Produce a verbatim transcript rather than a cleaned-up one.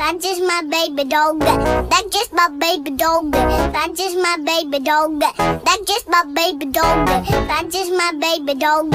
That's just my baby dog. That's just my baby dog. That's just my baby dog. That's just my baby dog. That's just my baby dog.